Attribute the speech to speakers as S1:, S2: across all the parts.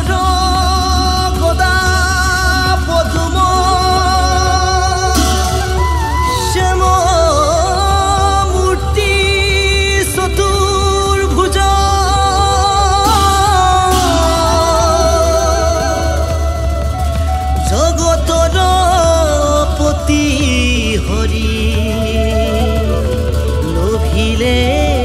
S1: গদা পদুম শ্যাম মূর্তি চতুর্ভুজ জগতৰ পতি হৰি লোভিলে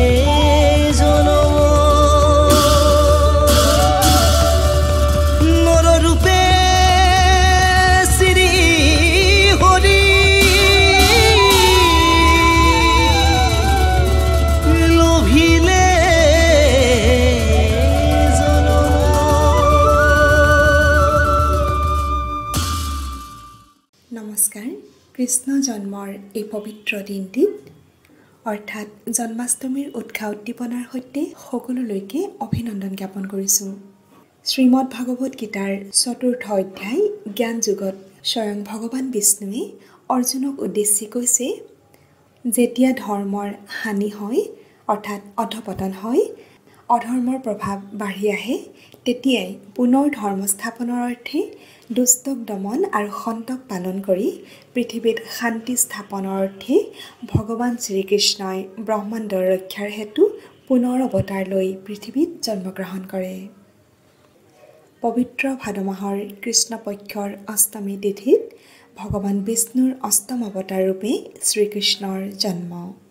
S2: নমস্কাৰ কৃষ্ণ জন্মৰ এই পবিত্ৰ দিনটিত অৰ্থাৎ জন্মাষ্টমীৰ উৎসাহ উদ্দীপনাৰ সৈতে সকলোলৈকে অভিনন্দন জ্ঞাপন কৰিছোঁ। শ্ৰীমদ ভাগৱত গীতাৰ ৪ৰ্থ অধ্যায় জ্ঞান যুগত স্বয়ং ভগৱান বিষ্ণুৱে অৰ্জুনক উদ্দেশ্যি কৈছে, যেতিয়া ধৰ্মৰ হানি হয় অৰ্থাৎ অধপতন হয়, অধৰ্মৰ প্ৰভাৱ বাঢ়ি আহে, তেতিয়াই পুনৰ ধৰ্ম স্থাপনৰ অৰ্থে দুষ্টক দমন আৰু সন্তক পালন কৰি পৃথিৱীত শান্তি স্থাপনৰ অৰ্থে ভগৱান শ্ৰীকৃষ্ণই ব্ৰহ্মাণ্ডৰ ৰক্ষাৰ হেতু পুনৰ অৱতাৰ লৈ পৃথিৱীত জন্মগ্ৰহণ কৰে। পবিত্ৰ ভাদ মাহৰ কৃষ্ণপক্ষৰ অষ্টমী তিথিত ভগৱান বিষ্ণুৰ অষ্টম অৱতাৰ ৰূপে শ্ৰীকৃষ্ণৰ জন্ম।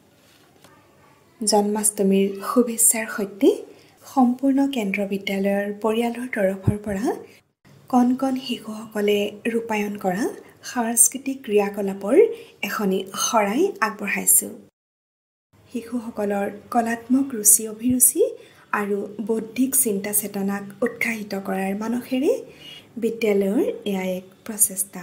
S2: জন্মাষ্টমীৰ শুভেচ্ছাৰ সৈতে সম্পূৰ্ণ কেন্দ্ৰ বিদ্যালয়ৰ পৰিয়ালৰ তৰফৰ পৰা কণ কণ শিশুসকলে ৰূপায়ণ কৰা সাংস্কৃতিক ক্ৰিয়াকলাপৰ এখনি শৰাই আগবঢ়াইছোঁ। শিশুসকলৰ কলাত্মক ৰুচি অভিৰুচি আৰু বৌদ্ধিক চিন্তা চেতনাক উৎসাহিত কৰাৰ মানসেৰে বিদ্যালয়ৰ এয়া এক প্ৰচেষ্টা।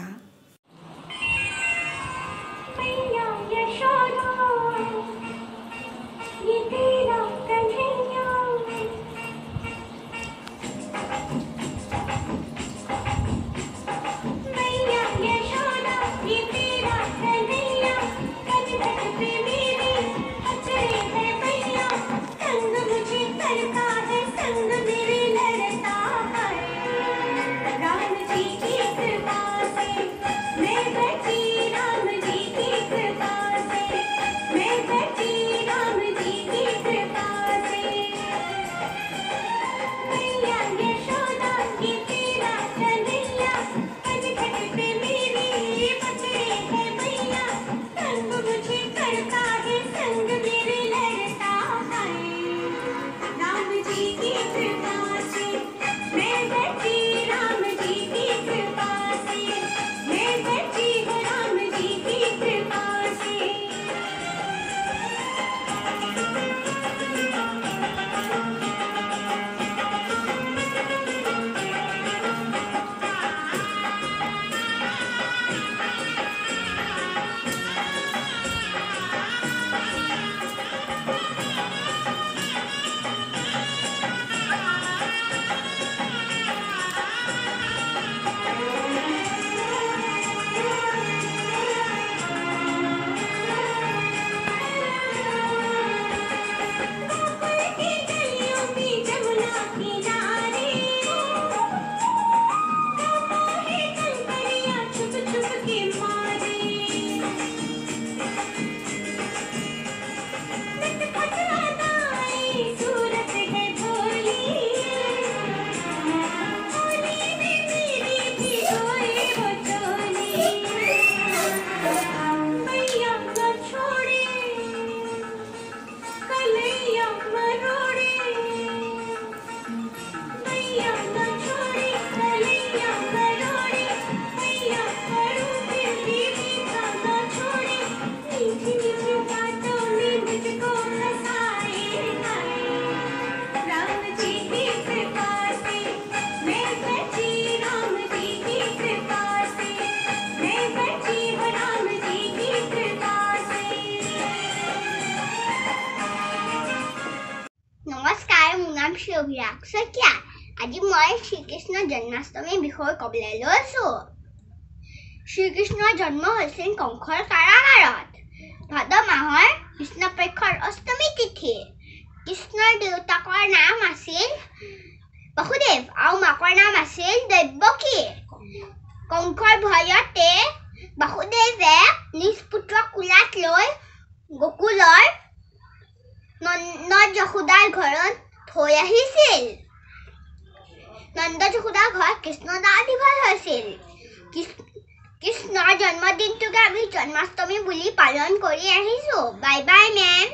S3: আজি মই শ্ৰীকৃষ্ণৰ জন্মাষ্টমীৰ বিষয়ে ক'বলৈ লৈছোঁ। শ্ৰীকৃষ্ণৰ জন্ম হৈছিল কংসৰ কাৰাগাৰত ভাদ মাহৰ কৃষ্ণপক্ষৰ অষ্টমী তিথি। কৃষ্ণৰ দেউতাকৰ নাম আছিল বাসুদেৱ আৰু মাকৰ নাম আছিল দৈৱকী। কংসৰ ভয়তে বাসুদেৱে নিজ পুত্ৰক কোলাত লৈ গোকুলৰ নন্দ যশোদাৰ ঘৰত থৈ আহিছিল। নন্দ যশোদাৰ ঘৰত কৃষ্ণদাস দীঘল হৈছিল। কৃষ্ণৰ জন্মদিনটোকে আমি জন্মাষ্টমী বুলি পালন কৰি আহিছো। Bye bye ma'am.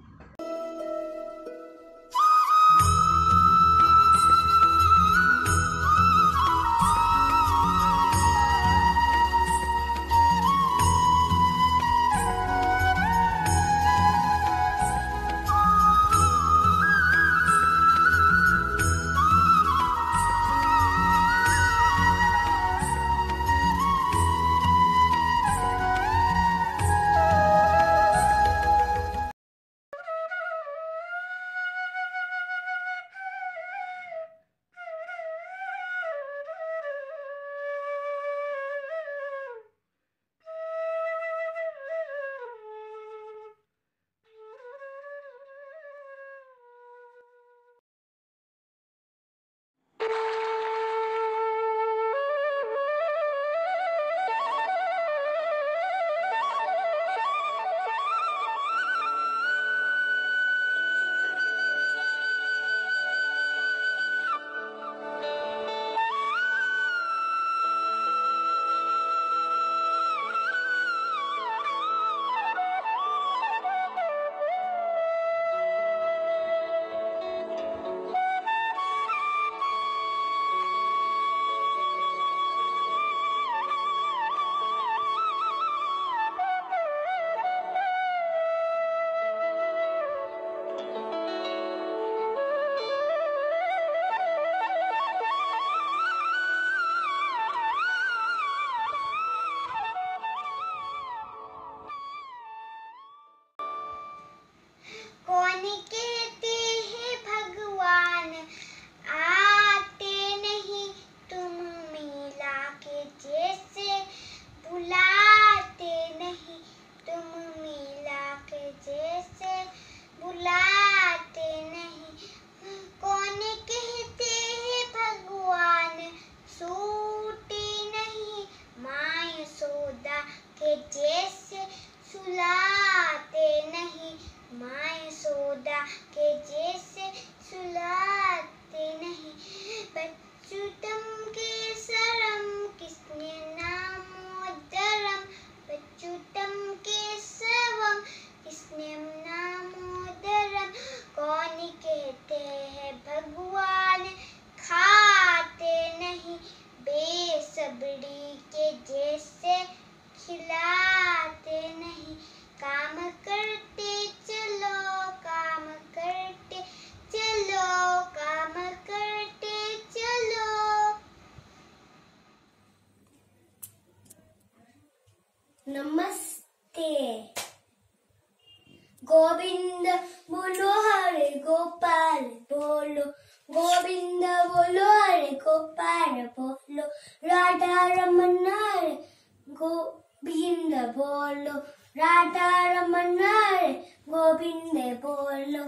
S4: नमस्ते। गोविंद बोलो हरे गोपाल बोलो, गोविंद बोलो हरे गोपाल बोलो, राधा रमन हरे गोविंद बोलो, राधा रमन हरे गोविंद बोलो।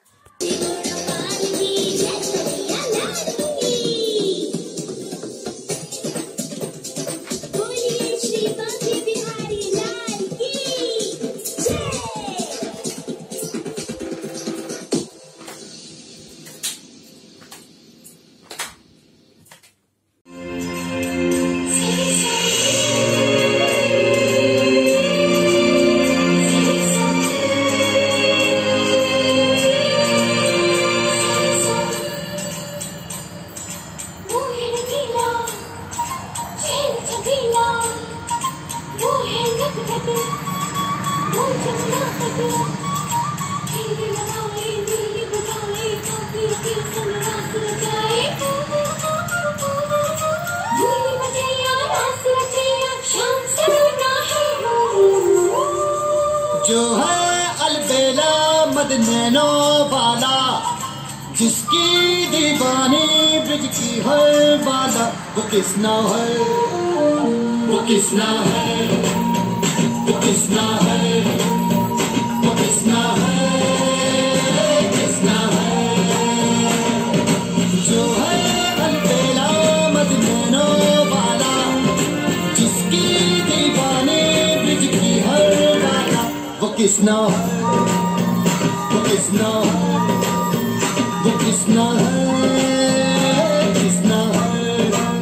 S1: जो है अलबेला मदनैनो वाला, जिसकी दीवानी ब्रिज की है वाला, वो किसना है, वो किसना है, वो किसना है, वो किसना है, किसना है, जो है किसना है, वो किसना है, वो किसना है, किसना है।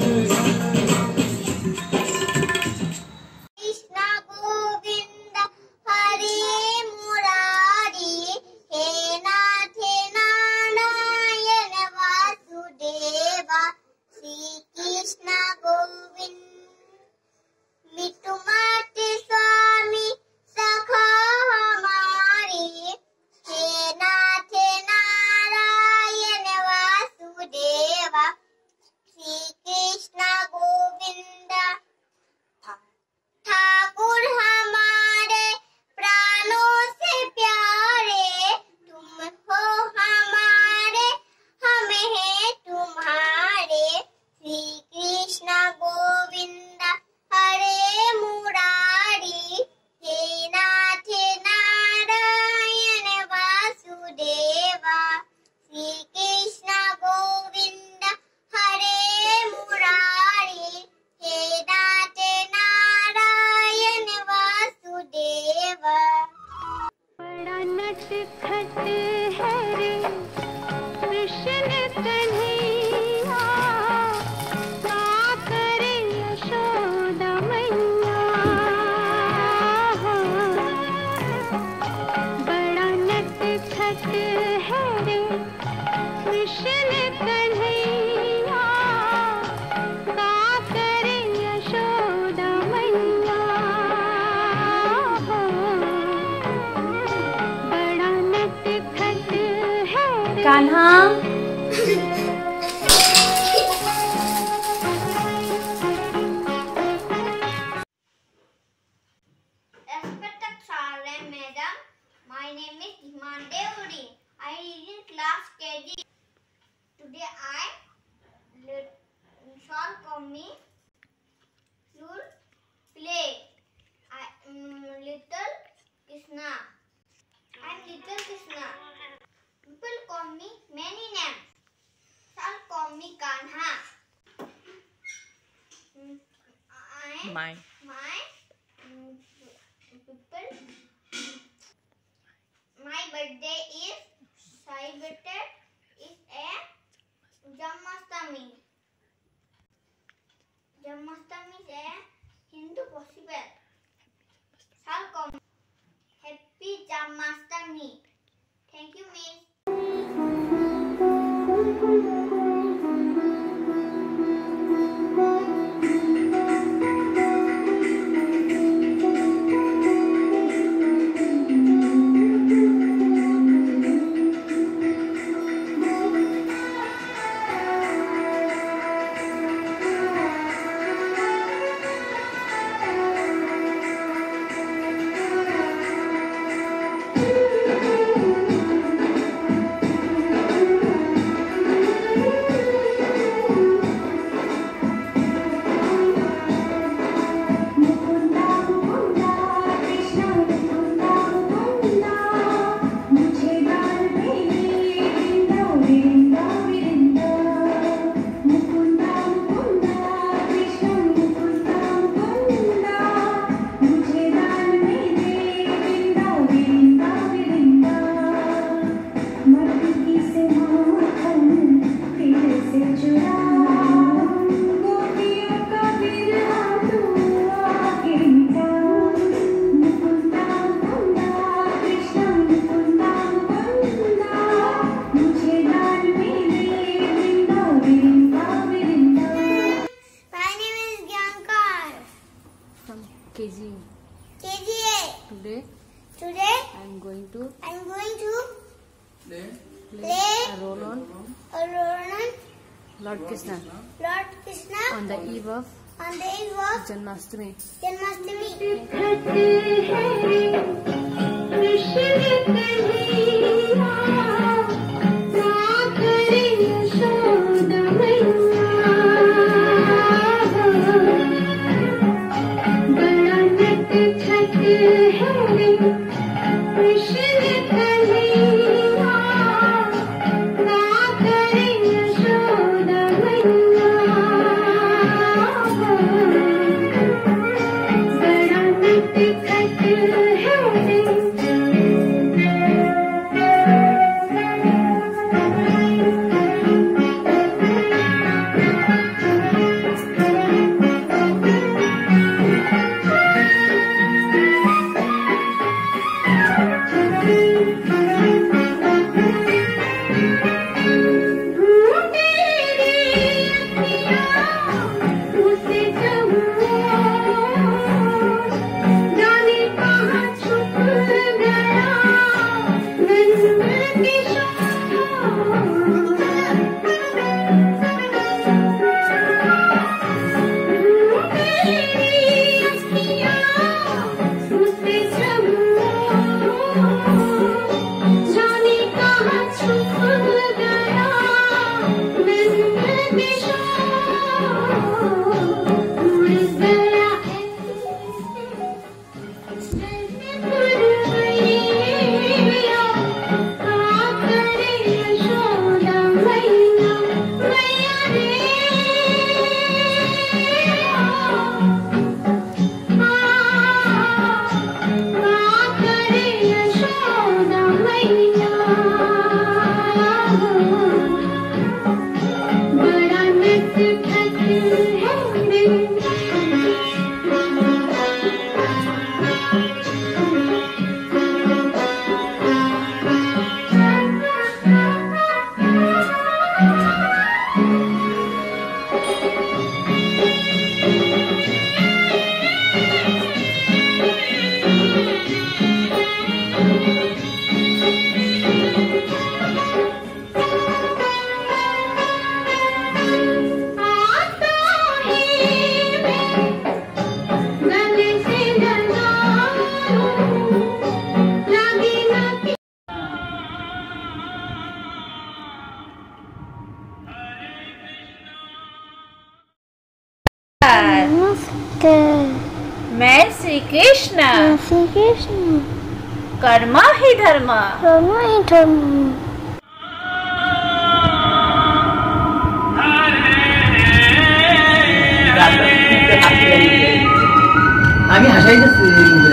S3: कृष्ण गोविंद हरे मुरारी, हे नाथ नारायण वासुदेवा। श्री कृष्ण गोविंद मितुमात स्वामी सखा हमारे, हे नाथ नारायण वासुदेवा। श्री कृष्ण गोविंद ठाकुर हमारे प्राणों से प्यारे, तुम हो हमारे हम हैं तुम्हारे। श्री कृष्ण गोविंद हरे मुरारी, हे नाथ नारायण वासुदेवा। श्री कृष्ण गोविंद हरे मुरारी, हे नाथ नारायण वासुदेवा।
S5: बड़ा नटखट है रे कृष्ण कन्हैया, का करे यशोदा मैया। बड़ा नटखट है रे कृष्ण कन्हैया, का करे यशोदा मैया। बड़ा नटखट है रे
S2: Kanha
S3: Respected sir and madam, my name is Iman Deuri. I read in class KG. Today I shall come should play. Little Krishna. I am little Krishna. People call me many names. Shall call me Kanha. My people. My birthday is celebrated is a Janmashtami. Janmashtami is a Hindu festival. Shall come. Happy Janmashtami. Thank you, Miss. Today I'm going to play a role on Lord Krishna on the eve of Janmashtami.
S4: Radhe.
S6: मैं श्री कृष्ण।
S4: श्री कृष्ण।
S6: कर्म ही धर्म।
S4: कर्म ही धर्म।
S1: আমি হাসাই যাচ্ছি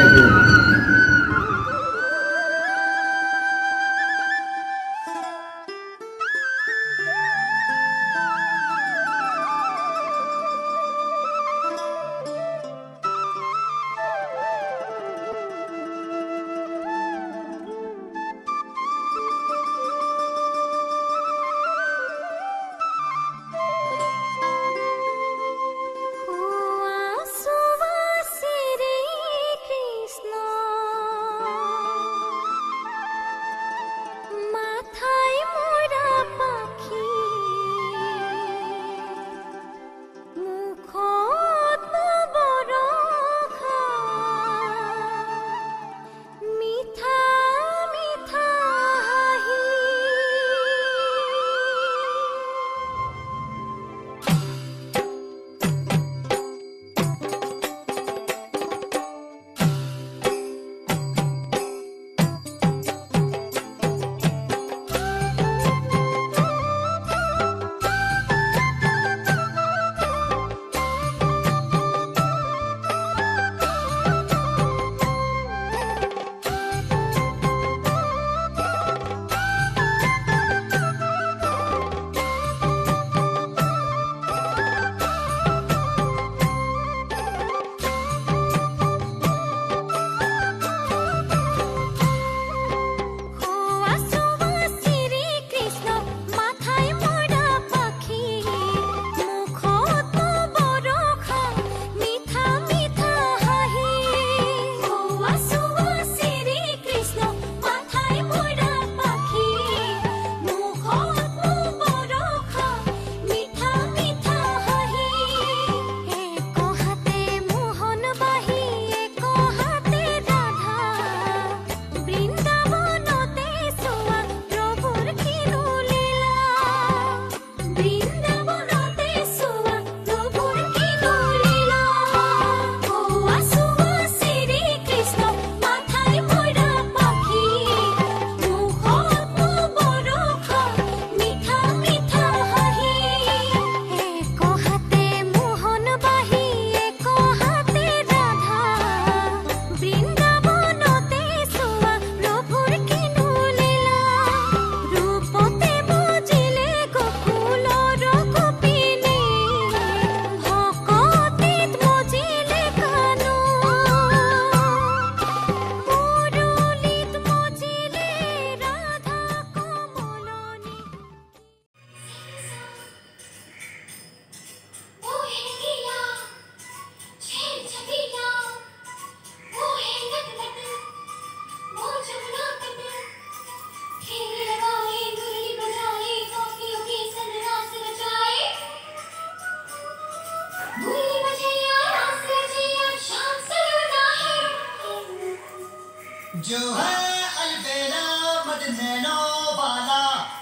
S1: जो है अलबेला मदनैनो वाला,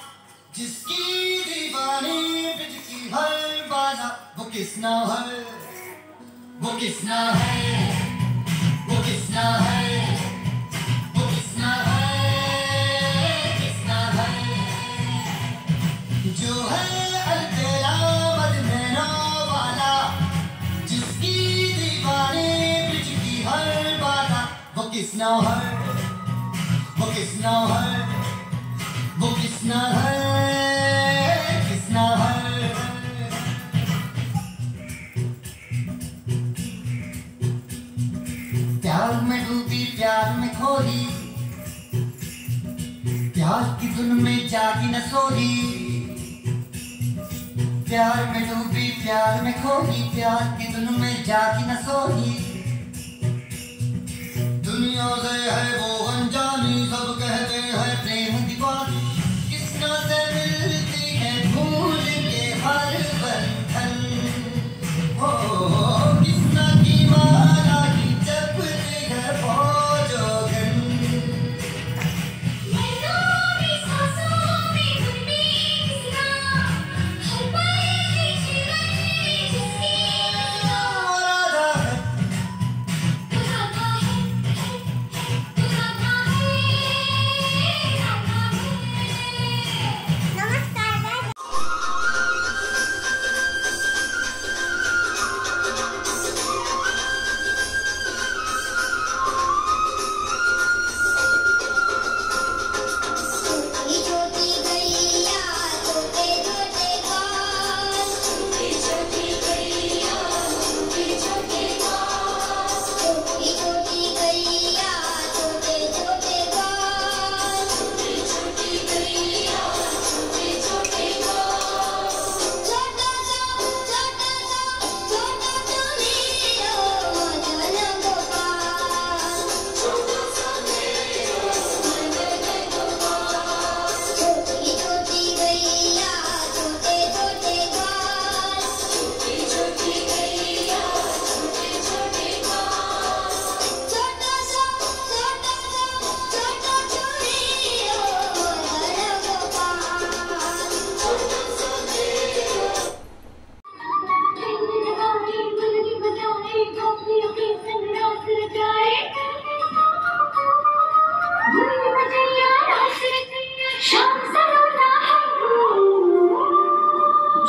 S1: जिसकी दीवानी बिजकी हर बाला, वो किसना है, वो किसना है, वो किसना है, वो किसना है, किसना है। जो है अलबेला मदनैनो वाला, जिसकी दीवानी बिजकी हर बाला, वो किसना है, वो किसना है, वो किसना है, किसना है। प्यार में डूबी प्यार में खोली, प्यार की धुन में जागी न सोई। प्यार में डूबी प्यार में खोली, प्यार की धुन में जागी न सोई। दुनिया से है वो अनजानी, सब कहते हैं प्रेम दीवानी। किसना से मिलती है भूल के हर बंधन, हो किसना की माला की जपती है फौजोगन। राधा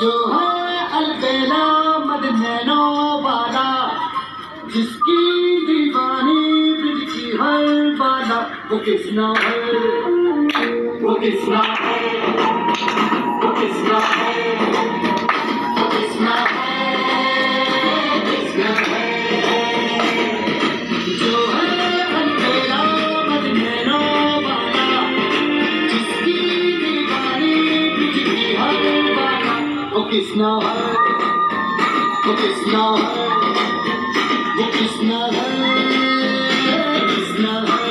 S1: जो है अलबेला मदनैनो वाला, जिसकी दीवानी ब्रिज की हर बाला, वो किसना है, वो किसना है, वो किसना है, वो किसना है, किसना है। जो है अलबेला मदनैनो वाला, जिसकी दीवानी ब्रिज की हर बाला, वो किसना है, वो किसना है, वो किसना है, किसना है।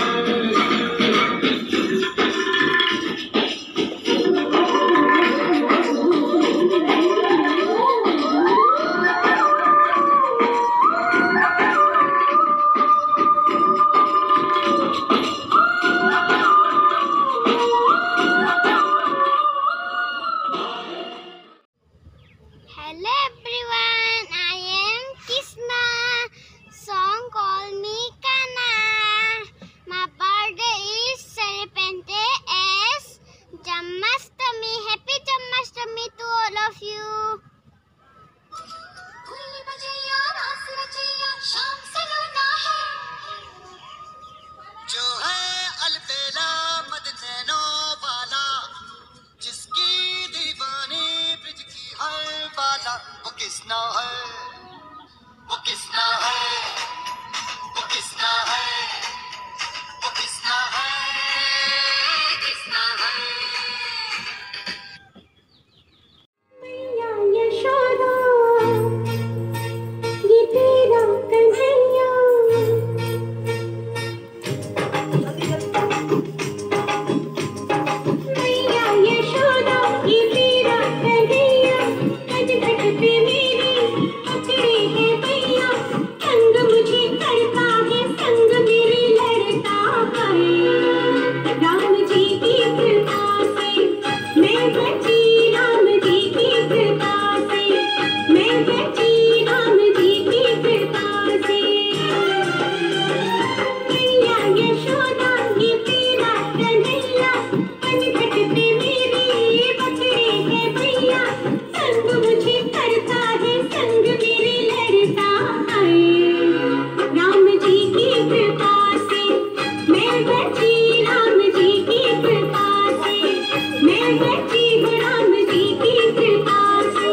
S3: Hello everyone, I am Krishna. Song call me Kana. My birthday is celebrated as Janmashtami. Happy Janmashtami to all of you.
S1: जो है अलबेला मदनैनो वाला, जिसकी दीवानी ब्रिज की हर बाला, वो किसना है, वो किसना है, वो किसना है, वो किसना है, किसना है।
S5: मैया यशोदा ये तेरा कन्हैया, मैया यशोदा ये तेरा कन्हैया, खटखट पे मेरे पकड़े हैं भैया, संग मुझे करता है संग मेरे लड़ता है। राम जी की कृपा से मैं बची, राम जी की कृपा से मैं बची, राम जी की कृपा से। मैया यशोदा ये तेरा कन्हैया, खटखट पे मेरे पकड़े हैं भैया, संग मुझे करता है संग मेरे लड़ता है। राम जी की कृपा से मैं बची, राम जी की कृपा से मैं बची हूँ, राम जी की कृपा से।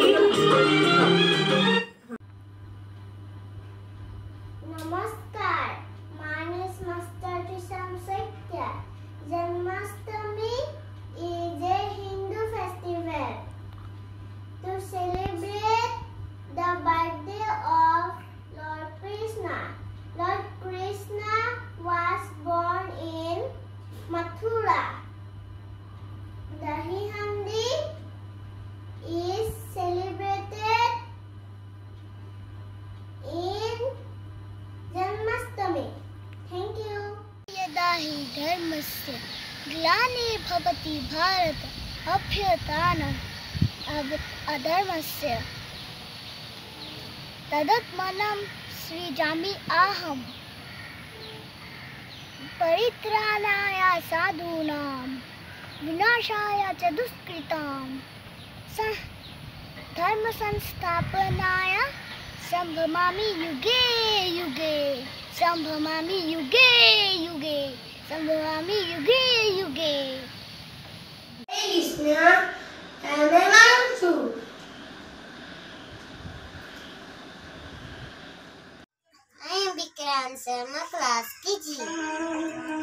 S3: Namaskar. My name is Master Trisham Saitya. Janmashtami is a Hindu festival to celebrate the birthday of Lord Krishna. Lord Krishna was born in Mathura. Dahi Handi is celebrated in Janmashtami. Thank you. यदा हि धर्मस्य ग्लानिर्भवति भारत अभ्युत्थानम् अधर्मस्य तदात्मानं सृजामि अहम् परित्राणाय साधूनां विनाशाय च दुष्कृतां धर्म संस्थापनाय संभवामि युगे युगे, संभवामि युगे युगे, संभवामि युगे युगे। Hey Krishna, I am Mansu. I am Vikram Sharma, class KG.